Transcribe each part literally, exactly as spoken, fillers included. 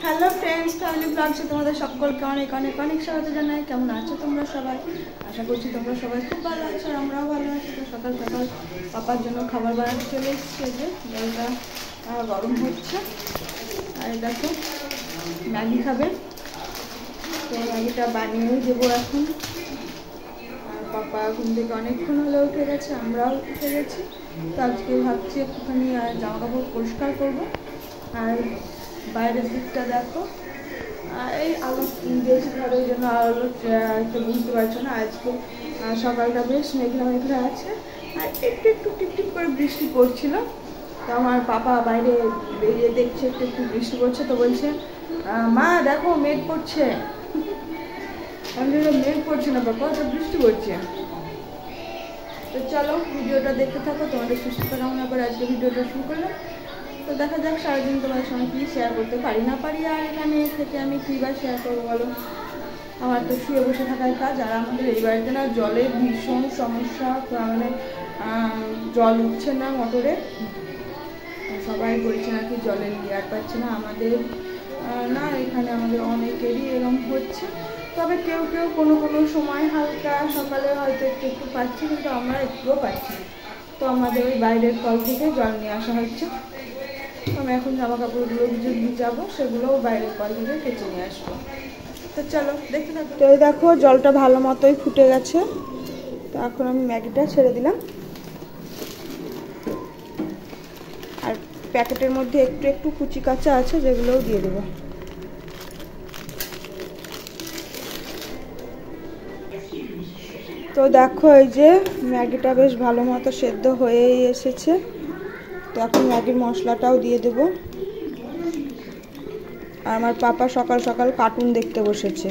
Hello friends, family ব্লগসে তোমাদের সকলকে অনেক অনেক অনেক স্বাগত জানাই। কেমন আছো তোমরা সবাই? আশা করছি তোমরা সবাই খুব ভালো আছো, আমরাও ভালো আছি। তো সকাল সকাল পাপার জন্য খাবার বানাতে চলে এসেছি। যে জলটা গরম হচ্ছে, আর দেখো ম্যাগি খাবে, তো ম্যাগিটা বানিয়েও দেবো এখন। আর পাপা ঘুম থেকে অনেকক্ষণ হলে উঠে গেছে, আমরাও উঠে গেছি। তো আজকে ভাবছি একটুখানি জামা কাপড় পরিষ্কার করবো। আর বাইরের দিকটা দেখো, এই আলো বেশি ঘরের জন্য আলো একটু বুঝতে পারছো না। আজকে সকালটা বেশ মেঘলা মেঘলা আছে, আর একটু একটু টিপটিপ করে বৃষ্টি পড়ছিল। তো আমার পাপা বাইরে বেরিয়ে দেখছে একটু একটু বৃষ্টি পড়ছে, তো বলছে মা দেখো মেঘ পড়ছে। আমি মেঘ পড়ছে না বাবা, তো বৃষ্টি পড়ছে। তো চলো ভিডিওটা দেখতে থাকো, তোমাদের সুস্থতা কামনা করে আজকে ভিডিওটা শুরু করলাম। তো দেখা যাক সারাদিন তোমাদের সঙ্গে কী শেয়ার করতে পারি না পারি। আর এখানে থেকে আমি কী বা শেয়ার করবো বলো? আমার তো শুয়ে বসে থাকার কাজ। আর আমাদের এই বাড়িতে না জলের ভীষণ সমস্যা, মানে জল উঠছে না মোটরে। সবাই বলছে নাকি জলের লেয়ার পাচ্ছে না। আমাদের না, এখানে আমাদের অনেকেরই এরকম হচ্ছে। তবে কেউ কেউ কোনো কোনো সময় হালকা সকালে হয়তো একটু একটু পাচ্ছি, কিন্তু আমরা একটুও পাচ্ছি না। তো আমাদের ওই বাইরের কল থেকে জল নিয়ে আসা হচ্ছে। আমি এখন জামা কাপড়গুলো যে ভিজাবো সেগুলোও বাইরের কল থেকে কেচে নিয়ে আসবো। তো চলো দেখতে থাকো। তো এই দেখো জলটা ভালো মতোই ফুটে গেছে। তো এখন আমি ম্যাগিটা ছেড়ে দিলাম, আর প্যাকেটের মধ্যে একটু একটু কুচি কাঁচা আছে, যেগুলোও দিয়ে দেবো। তো দেখো এই যে ম্যাগিটা বেশ ভালো মতো সেদ্ধ হয়েই এসেছে। তো এখন ম্যাগির মশলাটাও দিয়ে দেবো। আর আমার পাপা সকাল সকাল কার্টুন দেখতে বসেছে,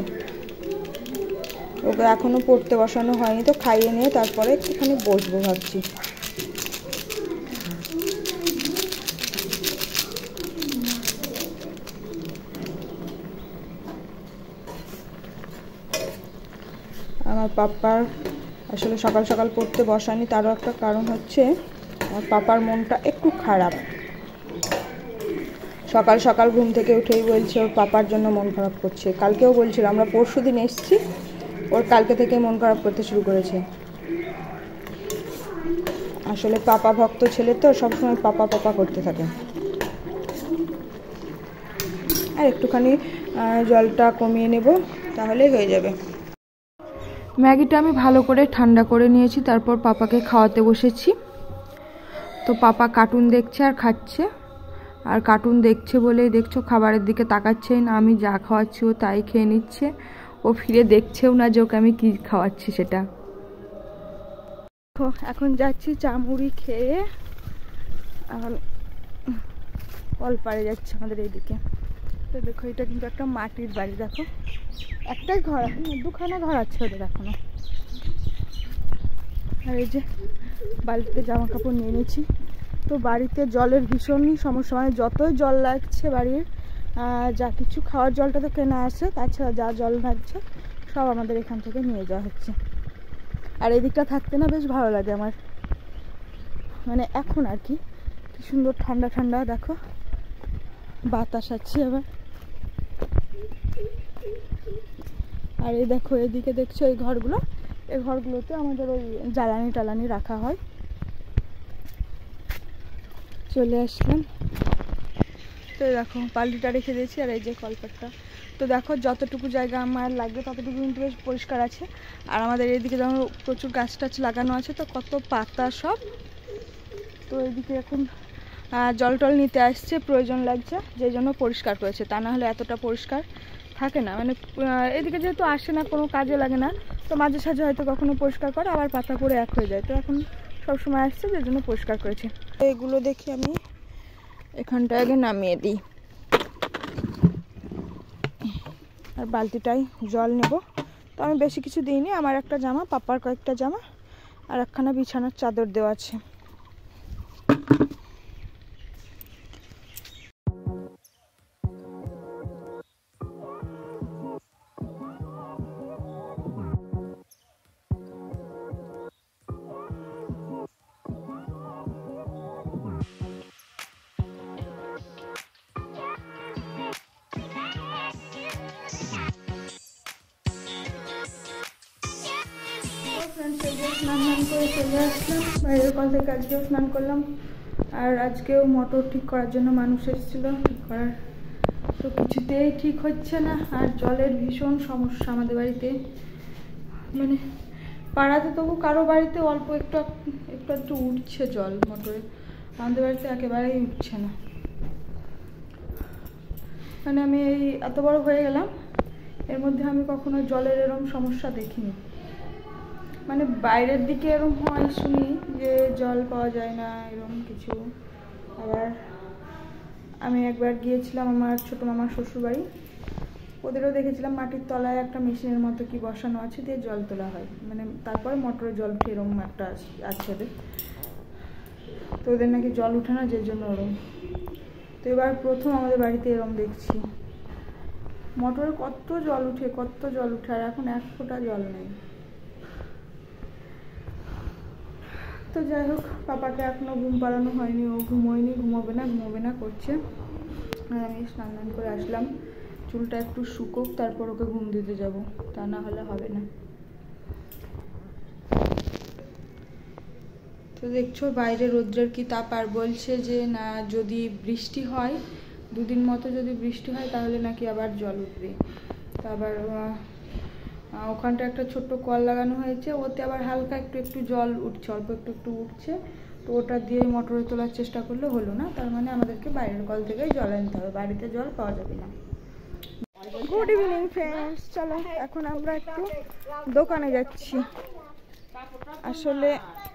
ওকে এখনো পড়তে বসানো হয়নি। তো খাইয়ে নিয়ে তারপরে একটুখানি বসবো ভাবছি। আমার পাপার আসলে সকাল সকাল পড়তে বসানি, তারও একটা কারণ হচ্ছে আমার পাপার মনটা একটু খারাপ। সকাল সকাল ঘুম থেকে উঠেই বলছে ওর পাপার জন্য মন খারাপ করছে। কালকেও বলছিল, আমরা পরশু দিন এসেছি, ওর কালকে থেকে মন খারাপ করতে শুরু করেছে। আসলে পাপা ভক্ত ছেলে তো, সবসময় পাপা পাপা করতে থাকে। আর একটুখানি জলটা কমিয়ে নেব, তাহলেই হয়ে যাবে। ম্যাগিটা আমি ভালো করে ঠান্ডা করে নিয়েছি, তারপর পাপাকে খাওয়াতে বসেছি। তো পাপা কার্টুন দেখছে আর খাচ্ছে। আর কার্টুন দেখছে বলেই দেখছো খাবারের দিকে তাকাচ্ছেই না। আমি যা খাওয়াচ্ছি ও তাই খেয়ে নিচ্ছে, ও ফিরে দেখছেও না যে ওকে আমি কী খাওয়াচ্ছি সেটা। এখন যাচ্ছি চা মুড়ি খেয়ে, এখন কল পাড়ে যাচ্ছে আমাদের এইদিকে। তো দেখো এটা কিন্তু একটা মাটির বাড়ি, দেখো একটাই ঘর, এখন দুখানা ঘর আছে ওদের এখনো। আর এই যে বাড়িতে জামা কাপড় নিয়ে নিয়েছি। তো বাড়িতে জলের ভীষণই সমস্যা, মানে যতই জল লাগছে বাড়ির যা কিছু খাওয়ার জলটা তো কেনা আছে, তাছাড়া যা জল লাগছে সব আমাদের এখান থেকে নিয়ে যাওয়া হচ্ছে। আর এদিকটা থাকতে না বেশ ভালো লাগে আমার, মানে এখন আর কি কি সুন্দর ঠান্ডা ঠান্ডা, দেখো বাতাস আছে আবার। আর এই দেখো এদিকে দেখছো এই ঘরগুলো, এই ঘরগুলোতে আমাদের ওই জ্বালানি টালানি রাখা হয়। চলে আসলাম। তো দেখো বালতিটা রেখে দিয়েছি, আর এই যে কলপাটটা। তো দেখো যতটুকু জায়গা আমার লাগবে ততটুকু কিন্তু বেশ পরিষ্কার আছে। আর আমাদের এইদিকে যেমন প্রচুর গাছ টাছ লাগানো আছে, তো কত পাতা সব। তো এইদিকে এখন জল টল নিতে আসছে, প্রয়োজন লাগছে, যে জন্য পরিষ্কার করেছে। তা না হলে এতটা পরিষ্কার থাকে না, মানে এদিকে যেহেতু আসে না, কোনো কাজে লাগে না, তো মাঝে সাঝে হয়তো কখনো পরিষ্কার করে, আবার পাতা পরে এক হয়ে যায়। তো এখন সব সময় আসছে, যে জন্য পরিষ্কার করেছি। এগুলো দেখি আমি এখানটা আগে নামিয়ে দিই, আর বালতিটাই জল নেব। তো আমি বেশি কিছু দিইনি, আমার একটা জামা, পাপার কয়েকটা জামা, আর একখানা বিছানার চাদর দেওয়া আছে। স্নান টান করে চলে আসলাম বাইরের কল থেকে। আজকেও স্নান করলাম, আর আজকেও মোটর ঠিক করার জন্য মানুষ এসেছিলো ঠিক করার, তো কিছুতেই ঠিক হচ্ছে না। আর জলের ভীষণ সমস্যা আমাদের বাড়িতে, মানে পাড়াতে তবু কারো বাড়িতে অল্প একটু একটু একটু উঠছে জল মোটরে, আমাদের বাড়িতে একেবারেই উঠছে না। মানে আমি এই এত বড় হয়ে গেলাম, এর মধ্যে আমি কখনো জলের এরকম সমস্যা দেখিনি। মানে বাইরের দিকে এরকম হয় শুনি যে জল পাওয়া যায় না এরকম কিছু। আবার আমি একবার গিয়েছিলাম আমার ছোটো মামার শ্বশুরবাড়ি, ওদেরও দেখেছিলাম মাটির তলায় একটা মেশিনের মতো কি বসানো আছে, দিয়ে জল তোলা হয়, মানে তারপরে মোটরে জল উঠে এরকম একটা আছে ওদের। তো ওদের নাকি জল উঠে না, যে জন্য ওরকম। তো এবার প্রথম আমাদের বাড়িতে এরকম দেখছি, মোটরে কত জল উঠে কত জল উঠে, আর এখন এক ফোঁটা জল নেই। তো যাই হোক, পাপাকে এখনো ঘুম পাড়ানো হয়নি, ও ঘুমোয়নি, ঘুমোবে না ঘুমোবে না করছে। আর আমি স্নান টান করে আসলাম, চুলটা একটু শুকোক তারপর ওকে ঘুম দিতে যাব, তা না হলে হবে না। তো দেখছো বাইরে রৌদ্রের কি তাপ, আর বলছে যে না যদি বৃষ্টি হয় দুদিন মতো যদি বৃষ্টি হয় তাহলে নাকি আবার জল উঠবে। তো আবার ওখানটা একটা ছোট্ট কল লাগানো হয়েছে, ওতে আবার হালকা একটু একটু জল উঠছে, অল্প একটু একটু উঠছে। তো ওটা দিয়ে মোটরে তোলার চেষ্টা করলে হলো না, তার মানে আমাদেরকে বাইরের কল থেকেই জল আনতে হবে, বাড়িতে জল পাওয়া যাবে না। গুড ইভিনিং ফ্রেন্ডস, চলো এখন আমরা একটু দোকানে যাচ্ছি। আসলে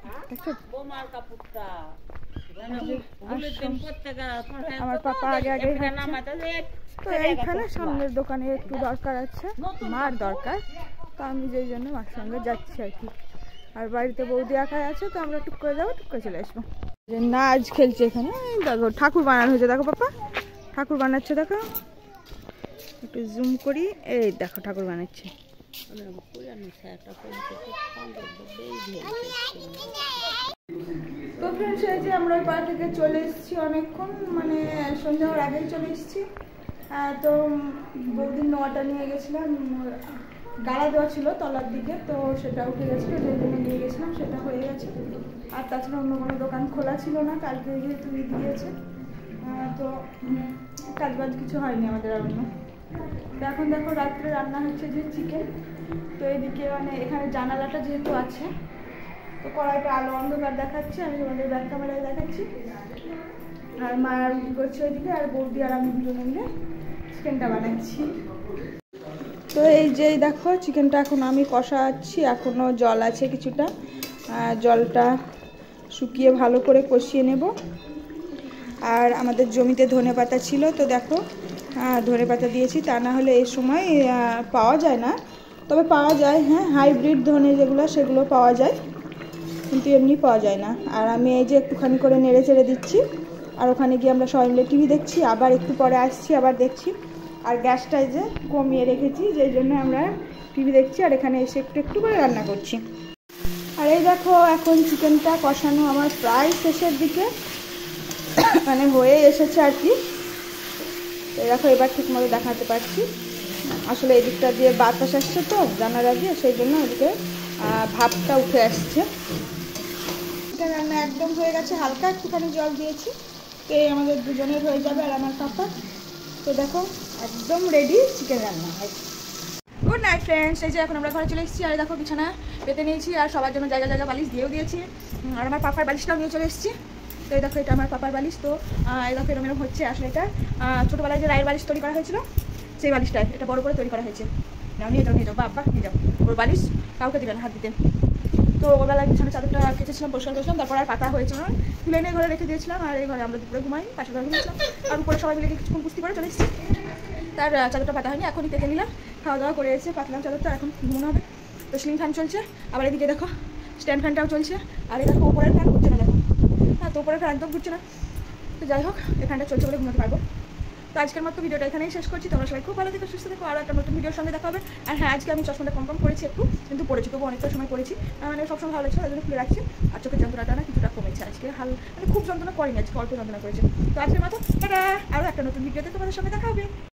আমার পাপা আগে আগে তো এইখানে সামনের দোকানে একটু দরকার আছে, মার দরকার, তো আমি যেই জন্য মার সঙ্গে যাচ্ছি আর কি। আর বাড়িতে বৌদি একাই আছে, তো আমরা টুক করে যাবো, টুক করে চলে আসবো। যে নাচ খেলছে এখানে, দেখো ঠাকুর বানানো হয়েছে, দেখো পাপা ঠাকুর বানাচ্ছে, দেখো একটু জুম করি, এই দেখো ঠাকুর বানাচ্ছে। তো ফ্রেন্ডস এই যে আমরা ওই পাড়া থেকে চলে এসেছি অনেকক্ষণ, মানে সন্ধ্যা হওয়ার আগেই চলে এসেছি। তো বৌদির নোয়াটা নিয়ে গেছিলাম, গাড়া দেওয়া ছিল তলার দিকে, তো সেটা উঠে গেছিলো, যে জন্য নিয়ে গেছিলাম সেটা হয়ে গেছে। আর তাছাড়া অন্য কোনো দোকান খোলা ছিল না, কালকে যেহেতু ঈদ দিয়েছে, তো কাজ বাজ কিছু হয়নি আমাদের আর অন্য। তো এখন দেখো রাত্রে রান্না হচ্ছে যে চিকেন। তো এদিকে মানে এখানে জানালাটা যেহেতু আছে, তো কড়াইটা আলো অন্ধকার দেখাচ্ছে, আমি তোমাদের ব্যাক ক্যামেরায় দেখাচ্ছি। আর মা রুটি করছে ওইদিকে, আর বৌদি আর আমি দুজনে মিলে চিকেনটা বানাচ্ছি। তো এই যে দেখো চিকেনটা এখন আমি কষাচ্ছি, এখনও জল আছে কিছুটা, জলটা শুকিয়ে ভালো করে কষিয়ে নেব। আর আমাদের জমিতে ধনে পাতা ছিল, তো দেখো ধনে পাতা দিয়েছি, তা না হলে এই সময় পাওয়া যায় না, তবে পাওয়া যায়, হ্যাঁ হাইব্রিড ধনে যেগুলো সেগুলো পাওয়া যায়, কিন্তু এমনি পাওয়া যায় না। আর আমি এই যে একটুখানি করে নেড়ে চেড়ে দিচ্ছি, আর ওখানে গিয়ে আমরা সবাই মিলে টিভি দেখছি, আবার একটু পরে আসছি আবার দেখছি। আর গ্যাসটাই যে কমিয়ে রেখেছি, যেই জন্য আমরা টিভি দেখছি, আর এখানে এসে একটু একটু করে রান্না করছি। আর এই দেখো এখন চিকেনটা কষানো আমার প্রায় শেষের দিকে, মানে হয়ে এসেছে আর কি। এই দেখো এবার ঠিক মতো দেখাতে পারছি, আসলে এদিকটা দিয়ে বাতাস আসছে তো জানালা দিয়ে, সেই জন্য ওদিকে ভাবটা উঠে আসছে। চিকেন রান্না একদম হয়ে গেছে, হালকা একটুখানি জল দিয়েছি, তো এই আমাদের দুজনের হয়ে যাবে আর আমার পাপা। তো দেখো একদম রেডি চিকেন রান্না। গুড নাইট ফ্রেন্ডস, এই যে এখন আমরা ঘরে চলে এসেছি, আর দেখো বিছানা পেতে নিয়েছি, আর সবার জন্য জায়গা জায়গা বালিশ দিয়েও দিয়েছি, আর আমার পাপার বালিশটাও নিয়ে চলে এসেছি। তো এই দেখো এটা আমার পাপার বালিশ। তো এই দেখো এরম এরম হচ্ছে, আসলে এটা ছোটোবেলায় যে রায়ের বালিশ তৈরি করা হয়েছিল সেই বালিশটাই, এটা বড় করে তৈরি করা হয়েছে। নাও নিয়ে যাও নিয়ে যাও বাবা নিয়ে যাও, ওর বালিশ কাউকে দিবেন হাত দিতে। তো ওবেলায় বিছানা চাদরটা কেটেছিলাম, পরিষ্কার করেছিলাম, তারপর আর পাতা হয়েছিল না, তুলে এনে ঘরে রেখে দিয়েছিলাম। আর এই ঘরে আমরা দুপুরে ঘুমাই, পাশে ঘরে ঘুমিয়েছিলাম, আর উপরে সবাই মিলে কিছুক্ষণ কুস্তি করে চলে এসেছি। তার চাদরটা পাতা হয়নি, এখনই পেতে নিলাম, খাওয়া দাওয়া করে এসে পাতলাম চাদরটা, এখন ঘুমানো হবে। তো সিলিং ফ্যান চলছে, আবার এদিকে দেখো স্ট্যান্ড ফ্যানটাও চলছে, আর এই দেখো উপরের ফ্যান ঘুরছে না, দেখো হ্যাঁ, তো উপরের ফ্যান একদম ঘুরছে না। তো যাই হোক এই ফ্যানটা চলছে বলে ঘুমাতে পারবো। তো আজকের মতো ভিডিওটা এখানেই শেষ করছি, তোমরা সবাই খুব ভালো থেকো, সুস্থ থেকো, আরও একটা নতুন ভিডিওর সঙ্গে দেখা হবে। আর হ্যাঁ, আজকে আমি চশমাটা কম কম করেছি একটু, কিন্তু পড়েছি তবু অনেকটা সময় পড়েছি, মানে সবসময় ভালো লাগছে, তাই জন্য খুলে রাখছি। আর চোখের যন্ত্রণাটা না কিছুটা কমেছে আজকে, হাল মানে খুব যন্ত্রণা করেনি আজকে, অল্প যন্ত্রণা করেছে। তো আজকের মতো টাটা, আরও একটা নতুন ভিডিওতে তোমাদের সঙ্গে দেখা হবে।